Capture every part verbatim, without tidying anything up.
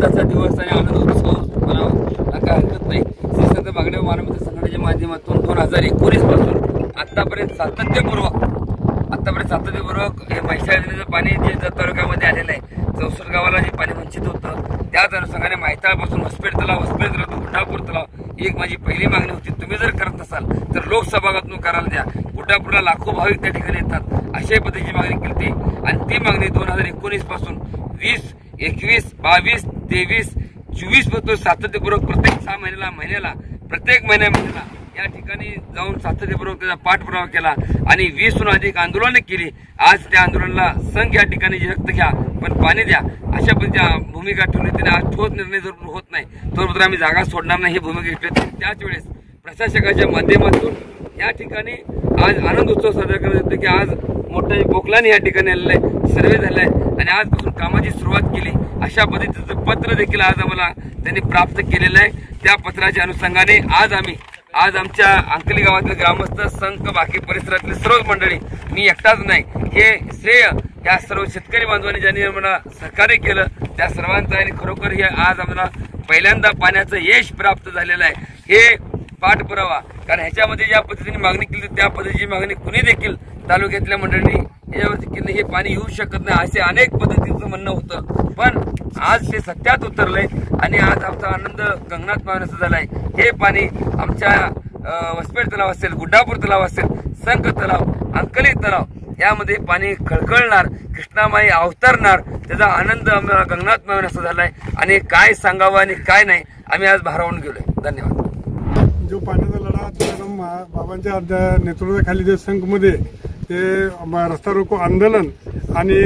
आनंदाचा दिवस आणि आनंद उत्सव म्हणावा काय हरकत नाही। श्री संत बागडेबाबा मानवता संघटनेच्या माध्यमातून दोन हजार एकोणीस पासून आतापर्यंत सातत्यपूर्वक आतापर्यंत सातत्यपूर्वक हे म्हैसाळ नदीचं पाणी जे जत तालुक्यामध्ये आलेलं आहे, चौसष्ट गावाला जे पाणी वंचित होतं त्याच अनुषंगाने म्हैसाळपासून होसपेठ तलाव होसपेठ तलाव गुड्डापूर तलाव ही एक माझी पहिली मागणी होती। तुम्ही जर करत नसाल तर लोकसभागातून करायला द्या। गुड्डापूरला लाखो भाविक त्या ठिकाणी येतात, अशा पद्धतीची मागणी केली आणि ती मागणी दोन हजार एकोणीस पासून वीस एकवीस बावीस तेवीस चोवीस पासून सातत्यपूर्वक प्रत्येक सहा महिन्याला महिन्याला प्रत्येक महिन्या महिन्याला या ठिकाणी जाऊन सातत्यपूर्वक त्याचा पाठपुरावा केला आणि वीसहून अधिक आंदोलने केली। आज त्या आंदोलनाला संघ या ठिकाणी रक्त घ्या पण पाणी द्या अशा पद्धतीच्या भूमिका ठेवली। त्याने आज ठोस निर्णय जर होत नाही तोपर्यंत आम्ही जागा सोडणार नाही ही भूमिका घेतली। त्याच वेळेस प्रशासकाच्या माध्यमातून या ठिकाणी आज आनंद उत्सव साजरा करण्यात येतो की आज मोठा बोकलाने या ठिकाणी आलेला आहे, सर्वे झालाय आणि आजपासून कामाची सुरुवात केली। अशा पद्धतीचं पत्र देखील आज आम्हाला त्यांनी प्राप्त केलेलं आहे। त्या पत्राच्या अनुषंगाने आज आम्ही आज आमच्या अंकली गावातील ग्रामस्थ संघ बाकी परिसरातील सर्व मंडळी, मी एकटाच नाही, हे श्रेय या सर्व शेतकरी बांधवांनी ज्यांनी आम्हाला सहकार्य केलं त्या सर्वांचं आणि खरोखर हे आज आम्हाला पहिल्यांदा पाण्याचं यश प्राप्त झालेलं आहे। हे पाठपुरावा कारण ह्याच्यामध्ये ज्या पद्धतीने मागणी केली त्या पद्धतीची मागणी कुणी देखील तालुक्यातल्या मंडळींनी याच्यावरती केली हे पाणी येऊ शकत नाही असे अनेक पद्धतीचं म्हणणं होतं, पण आज ते सत्यात उतरलंय आणि आज आमचा आनंद गगनात मावण्याचा झालाय। हे पाणी आमच्या होसपेठ तलाव असेल, गुड्डापूर तलाव असेल, संख तलाव, अंकली तलाव यामध्ये पाणी खळखळणार, कृष्णामाई अवतरणार, त्याचा आनंद आम्हाला गगनात मावण्याचा झालाय आणि काय सांगावं आणि काय नाही आम्ही आज भारावून गेलोय। धन्यवाद। जो पाण्याचा लढा तुकाराम बाबांच्या नेतृत्वाखाली जे संघमध्ये ते रस्ता रोको आंदोलन आणि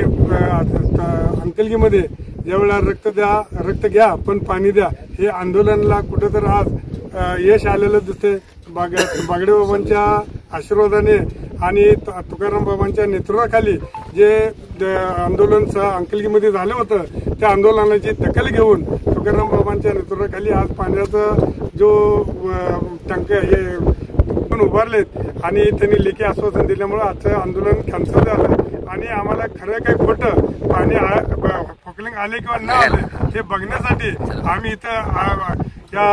अंकलगीमध्ये ज्यावेळेला रक्त द्या रक्त घ्या पण पाणी द्या हे आंदोलनाला कुठेतरी आज यश आलेलं दिसते। बाग बागडे बाबांच्या आशीर्वादाने आणि तुकाराम बाबांच्या नेतृत्वाखाली जे आंदोलन अंकलगीमध्ये झालं होतं त्या आंदोलनाची दखल घेऊन तुकाराम बाबांच्या नेतृत्वाखाली आज पाण्याचा जो टँक हे उभारलेत आणि त्यांनी लेखी आश्वासन दिल्यामुळे आजचं आंदोलन कॅन्सल झालं आणि आम्हाला खरं काही खोटं पाणी फोकलिंग आले किंवा न आले हे बघण्यासाठी आम्ही इथं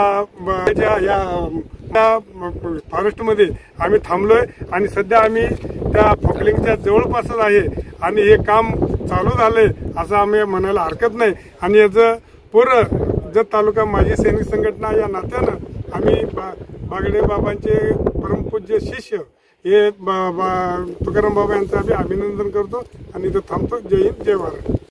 या या फॉरेस्टमध्ये आम्ही थांबलोय आणि सध्या आम्ही त्या फोकलिंगच्या जवळपासच आहे आणि हे काम चालू झालंय असं आम्ही म्हणायला हरकत नाही। आणि याचं पूर्ण जत तालुका माजी सैनिक संघटना या नात्यानं आम्ही बागडे बाबांचे परमपूज्य शिष्य हे तुकाराम बाबा यांचं आम्ही अभिनंदन करतो आणि इथं थांबतो। जय हिंद जय भारत।